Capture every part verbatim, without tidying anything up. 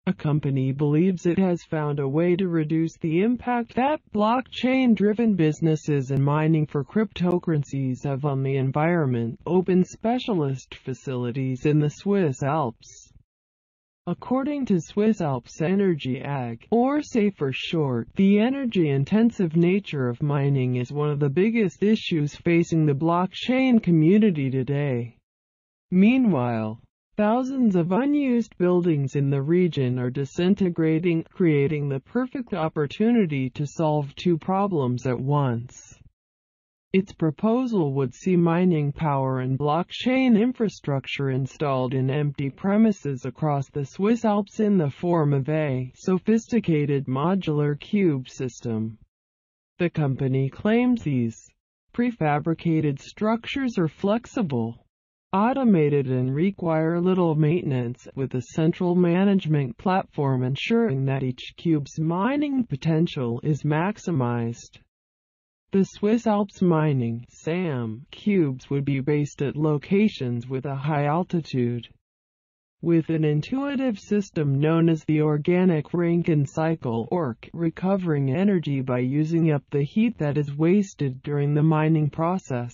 A company believes it has found a way to reduce the impact that blockchain-driven businesses and mining for cryptocurrencies have on the environment, open specialist facilities in the Swiss Alps. According to Swiss Alps Energy A G, or S E for short, the energy-intensive nature of mining is one of the biggest issues facing the blockchain community today. Meanwhile, thousands of unused buildings in the region are disintegrating, creating the perfect opportunity to solve two problems at once. Its proposal would see mining power and blockchain infrastructure installed in empty premises across the Swiss Alps in the form of a sophisticated modular cube system. The company claims these prefabricated structures are flexible, automated and require little maintenance, with a central management platform ensuring that each cube's mining potential is maximized. The Swiss Alps mining (S A M) cubes would be based at locations with a high altitude, with an intuitive system known as the Organic Rankine Cycle (O R C), recovering energy by using up the heat that is wasted during the mining process.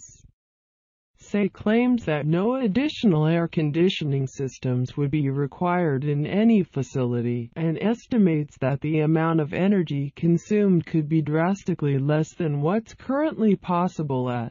S A claims that no additional air conditioning systems would be required in any facility, and estimates that the amount of energy consumed could be drastically less than what's currently possible at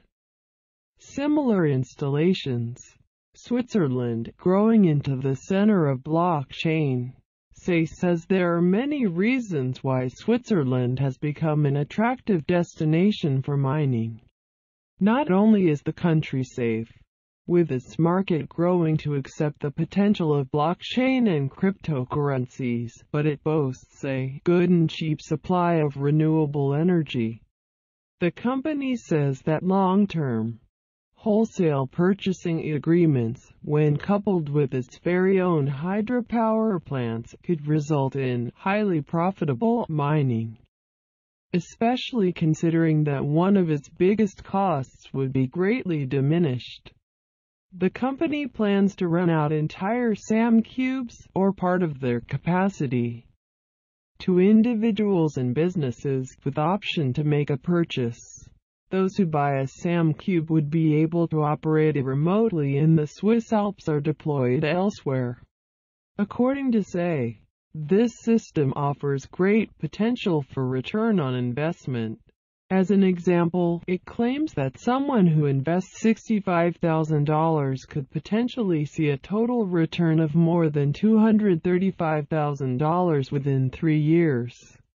similar installations. Switzerland, growing into the center of blockchain. S A says there are many reasons why Switzerland has become an attractive destination for mining. Not only is the country safe, with its market growing to accept the potential of blockchain and cryptocurrencies, but it boasts a good and cheap supply of renewable energy. The company says that long-term wholesale purchasing agreements, when coupled with its very own hydropower plants, could result in highly profitable mining, especially considering that one of its biggest costs would be greatly diminished. The company plans to rent out entire S A M cubes, or part of their capacity, to individuals and businesses, with option to make a purchase. Those who buy a S A M cube would be able to operate it remotely in the Swiss Alps or deployed elsewhere. According to S A, this system offers great potential for return on investment. As an example, it claims that someone who invests sixty-five thousand dollars could potentially see a total return of more than two hundred thirty-five thousand dollars within three years.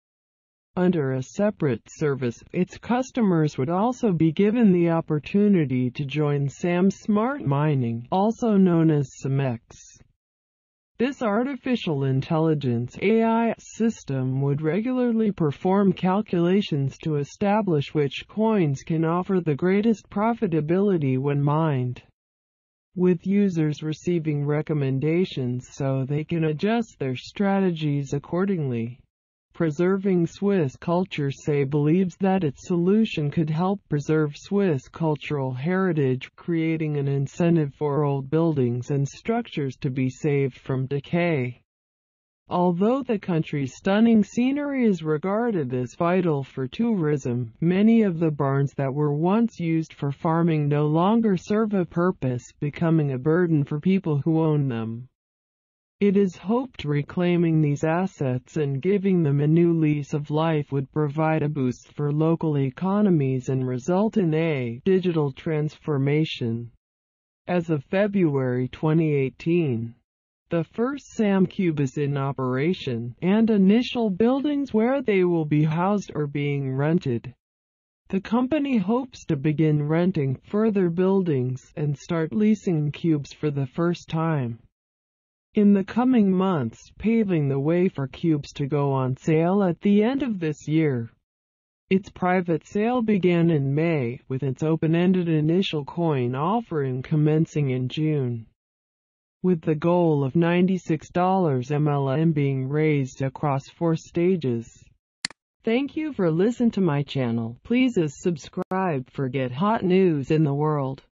Under a separate service, its customers would also be given the opportunity to join S A M Smart Mining, also known as SAMEX. This artificial intelligence A I system would regularly perform calculations to establish which coins can offer the greatest profitability when mined, with users receiving recommendations so they can adjust their strategies accordingly. Preserving Swiss culture. S A believes that its solution could help preserve Swiss cultural heritage, creating an incentive for old buildings and structures to be saved from decay. Although the country's stunning scenery is regarded as vital for tourism, many of the barns that were once used for farming no longer serve a purpose, becoming a burden for people who own them. It is hoped reclaiming these assets and giving them a new lease of life would provide a boost for local economies and result in a digital transformation. As of February twenty eighteen, the first S A M cube is in operation, and initial buildings where they will be housed are being rented. The company hopes to begin renting further buildings and start leasing cubes for the first time in the coming months, paving the way for cubes to go on sale at the end of this year. Its private sale began in May, with its open-ended initial coin offering commencing in June, with the goal of ninety-six M L M being raised across four stages. Thank you for listening to my channel. Please subscribe for get hot news in the world.